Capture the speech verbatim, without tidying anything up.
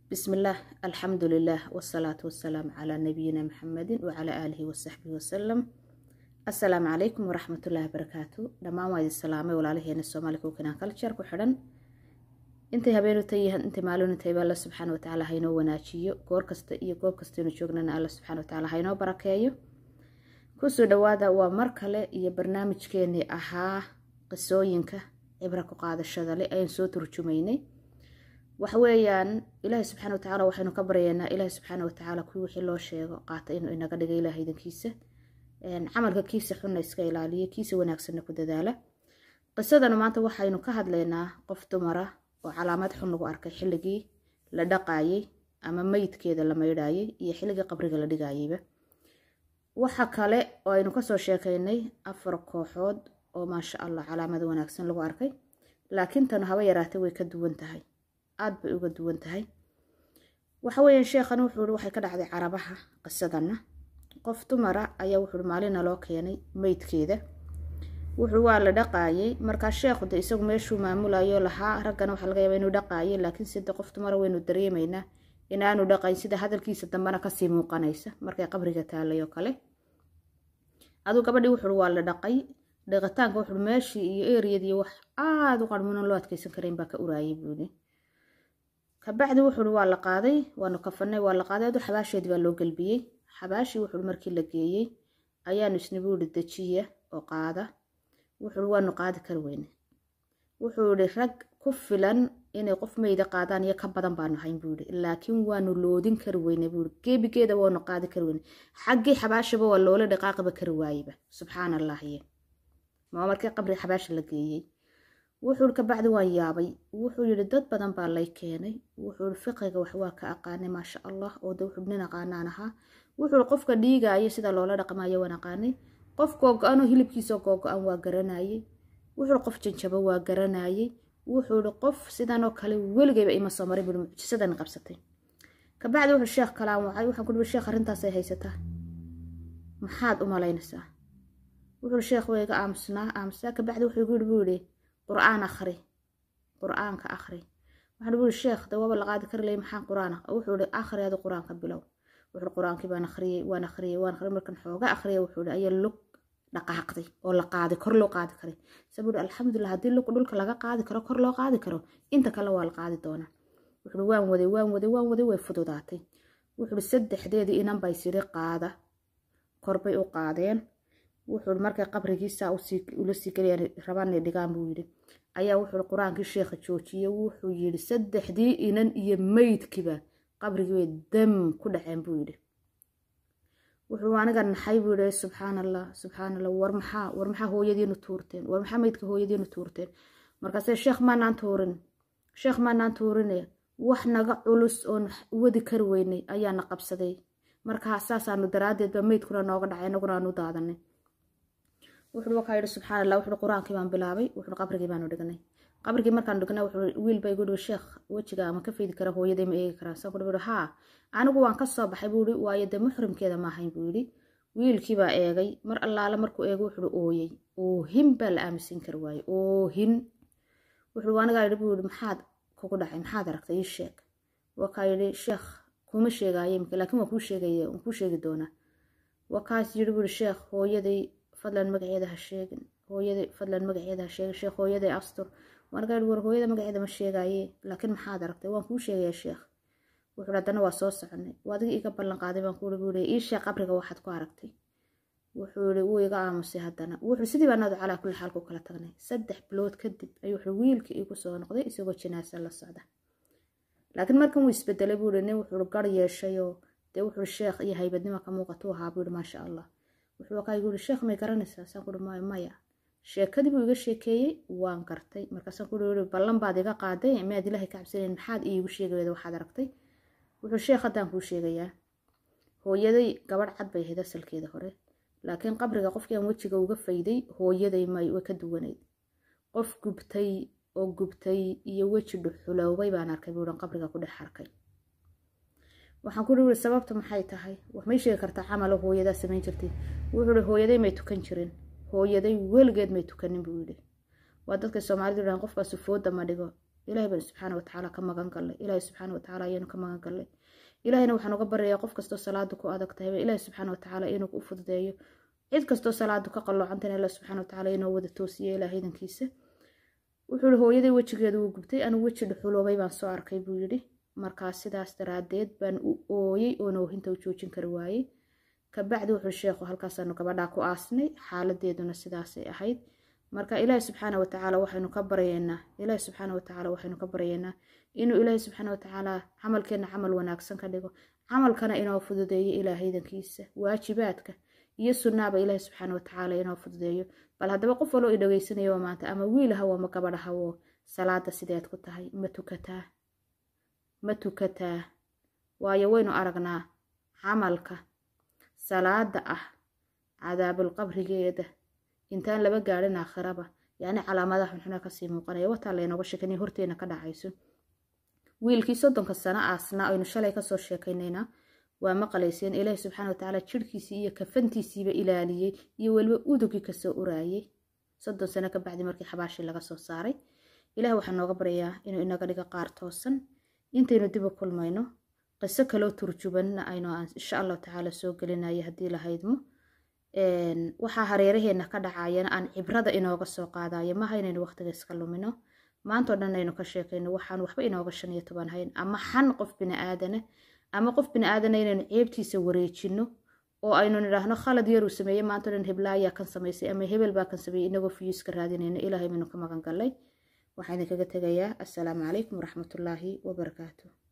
بسم الله الحمد لله والصلاة والسلام على نبينا محمد وعلى آله وصحبه وسلم. السلام عليكم ورحمة الله وبركاته. لما وايد السلام ولا عليه أن السومالي كوكنا كلتشر كحرن أنت هبينو تيه أنت مالون تيه الله سبحانه وتعالى هينو وناشيو كور كست يكور كستينو شغلنا الله سبحانه وتعالى هينو بركايو كوسو دوادا ومركلة يبرنامج كيني أها قصوينك عبركو قاعدة الشذلي أين صوت رجوميني وحويان إلهي سبحانه وتعالى وحينو كبرينا إلهي سبحانه وتعالى كل وحي الله شيء قاطع إنه إنك دقي إلهي ذن كيسة يعني عمل كيسة حنا إسكايل عليه كيسة وناكسنا كده ذاله قصة أنا ما أنت وحينو كهد لنا قفت مرة وعلامات حنا وأركي حلقي لدقاي أما ميت كده لما يداي يحلقي قبرك لدقاي وحكاله وإنه كسر شيكيني أفرق كوحود وما شاء الله علامات وناكسنا لو أركي لكن تنو هواي راتوي كدو انتهي aad bay uga duwan tahay waxa weeyaan sheekhan wuxuu waxay ka dhacday carabaha qisadana qof dumara ayaa wuxuu maalina loo keenay meydkeeda wuxuu waa la dhaqaayay marka sheekhu de isagu meeshuu maamulayo lahaa ragana waxa laga yaabaa inuu dhaqaayay laakiin sida qof dumara weenu dareemayna inaanu dhaqayn sida hadalkiisa dambana ka sii muuqanaysa markay qabriga taalayo kale adu gabadhii wuxuu waa la dhaqay dhaqitaanka wuxuu meeshii iyo eeriyadii wax aad u qarmuun loo adkeysan kareen baa ka uraayay buuni kabacdi wuxuu waa la qaaday waanu kafanay waa la qaaday oo xabaasheed baa loo galbiyay xabaashi wuxuu markii la geeyay ayaanu isnibuud dajiya oo qaada wuxuu waanu qaadi kar weyn wuxuu rag ku filan inay qof meeyda qaadaan iyo ka badan baanu hayn buuri laakiin waanu loodin kar weyn buuri geebigeeda waanu qaadi kar weyn xaqii xabaashaba waa loola dhaqaaqba kar waayba subhanallahi ma markii qabri xabaash la geeyay wuxuu ka bacdi waan yaabay wuxuu yiri dad badan baa lay keenay wuxuu fiqiga wax waa ka aqaanay ma sha Allah oo dad xubnina qaanaanaha wuxuu qofka dhiigaayo sida loola dhaqmayo wana qaanay qofka go'aano hilibkiisa go'aan waa garanayay wuxuu qof janjaba waa garanayay wuxuu qof sidan oo kale weligeeba ima soo maray bil mucjisadan qabsatay ka bacdi wuxuu sheekh kalaam waxay waxaan ku dhibay sheekh arintaas ay haysataa maxaad u malaynaysaa wuxuu sheekh weega aamsnaa aamsa ka bacdi wuxuu ugu dhibay قرآن أخري قرآن كأخري وحنا بقول الشيخ ده وابل قاعد كر لي محن قرآن وحول آخر هذا قرآن قبله وحول القرآن كي بنخري ونخري ونخري مركن حوجة أخري وحول أي اللق لقاعدي ولا قاعد كر له قاعد كري سبب الحمد لله هدي اللق دول كلا قاعد كرو كر له قاعد كرو أنت كلا ولا قاعد دونا وحول وان ودي وان ودي وان ودي ويفضوا داتي وحول السد حديدي إنام بيصير قاعدة كربي وقاعدين wuxuu markay qabrigiisa u sii ula sii kaliya rabaan dhigaan buu yiri ayaa wuxuu quraanka sheekha joojiyay wuxuu yiri saddexdii inan iyo meydkiba qabrigii dam ku dhaceen buu yiri wuxuu aniga naxay buu yiri subhanallah subhanallah war maxaa war maxaa hooyadiinu tuurteen war maxaa meydka hooyadiinu tuurteen markaas sheekh maanaan tuurin sheekh maanaan tuurin wax naga culus oo wadi kar weynay ayaa na qabsaday marka asaasaanu daraadeed ba meydkuna nooga dhacay anaguna aanu daadanay wuxuu ka yiri subhanallah wuxuu quraanka baan bilaabay wuxuu qabrigii baan u dhignay qabrigii markaan dhignay wuxuu wiil bay gudub sheekh wajiga ama ka fiidi kara hooyaday ma eegi karaa soo gudub ha anigu waan ka soo baxay buu yiri waayada muhrimkeeda ma ahayn buu yiri wiilkii baa eegay mar allaala markuu eego wuxuu ooyay oo himba la aaminsan kar waay oo hin wuxuu aniga yiri buu yiri maxaad kugu dhacay maxaad aragtay sheekh waa ka yiri sheekh kuma sheegayay laakiin waa ku sheegay oo ku sheegi doona waa kaas yiri buu sheekh hooyaday fadlan magaceeda ha sheegin hooyaday fadlan magaceeda ha sheegin sheekh hooyaday astur waan gaar war hooyada magaceeda ma sheegayay laakiin maxaad aragtay waan ku sheegay sheekh wuxuu radana waa soo soconay waadiga iga ballan qaaday baan ku leeyahay ii sheekh qabriga waxaad ku aragtay wuxuu yiri uu iga aamusay hadana wuxuu sidii baan nadu calaa kulli xaal ku kala tagnay saddex bilood kadib ayuu wuxuu wiilkii igu soo noqday isagoo jinaasa la socda laakiin markan uu isbedelay buu leeyahay wuxuu gar yeeshay oo de wuxuu sheekh iyo haybadnimo ka muuqato ahaa buu ma sha Allah wuxuu ka yiri sheekh ma garanaysaa saan ku dhumay maya sheekadii buu iga sheekeeyay waan gartay markaas aan ku yiri ballan baad iga qaaday ma aad ilaahay ka cabsaneen maxaad iigu sheegayda waxaad aragtay wuxuu sheekh hadaan ku sheegayaa hooyaday gabadh cad bay hada salkeeda hore laakiin qabriga qofkii aan wajiga uga fayday hooyaday may way ka duwaneed qof gubtay oo gubtay iyo waji dhuxulowbay baan arkay buu qabriga ku dhex arkay waxaan ku yiri sababta maxay tahay wax may sheegi kartaa camal hooyada sameyn jirtay wuxuu hooyaday may tukan jirin hooyaday weligeed may tukanin buu yiri waa dadka Soomaalidu qofka sufooda ma dhigo ilaahay baan subxaana watacaala ka magan gallay ilaahay subxaana watacaala ayaanu ka magan gallay ilaahayna waxaan uga baryayaa qof kastoo salaada ku adag tahay ilaahay subxaana watacaala inuu u fududeeyo cid kastoo salaada ka qalloocantana ilaahay subxaana watacaala inuu wada toosiyo ilaahay idankiisa wuxuu yidhi hooyaday wejigeedu wuu gubtay anigu weji dhuxuloobay baan soo arkay buu yidhi markaas sidaas daraadeed baan u ooyey oo noohinta u joojin kari waayey kabacdi wuxuu sheekhu halkaasaanu gabadhaa ku aasnay xaaladeeduna sidaasay ahayd marka ilaahay subxaana watacaala waxaynu ka baryaynaa ilaahay subxaana watacaala waxaynu ka baryaynaa inuu ilaahay subxaana watacaala camalkeena camal wanaagsan ka dhigo camalkana inoo fududeeyo ilaahay idankiisa waajibaadka iyo sunnaaba ilaahay subxaana watacaala inoo fududeeyo bal haddaba qof waloo i dhageysanayo maanta ama wiil hawo ama gabadh hawo salaada sideed ku tahay ma tukataa ma tukataa waayo waynu aragnaa camalka salaada ah cadaabul qabrigeeda intaan laba gaarin aakhiraba yani calaamadaha xunxuna ka sii muuqanaya wataa leenoga sheekanay horteena ka dhacayso wiilkii soddonka sano aasna aynu shalay ka soo sheekaynayna waa maqalayseen ilaahay subxaana watacaala jirkiisii iyo kafantiisiiba ilaaliyey iyo weliba udugii kasoo uraayey soddon sano ka bacdi markii xabaashii laga soo saaray ilaahay waxaa nooga baryayaa inuu inaga dhigo qaar toosan intaynu dib u kulmayno qiso kaloo turjubanna aynu insha allahu tacaala soo gelinayo haddii la haydmo waxaa hareeraheena ka dhacayana aan cibrada inooga soo qaadayo maha inaynu waqtiga iska lumino maantao dhan aynu ka sheekayno waxaan waxba inooga shan iyo toban hayn ama xan qof bini aadana ama qof bini aadana inaynu ceebtiisa wareejino oo aynu nidhaahno khalad yaruu sameeyey maantao dhan heblaayaa kan samaysay ama hebel baa kan sameeyey inagoo fiyuuska raadinayno ilaahay baynu ka magan gallay waxaan idinkaga tegayaa assalaamu calaykum waraxmatullaahi wabarakaatu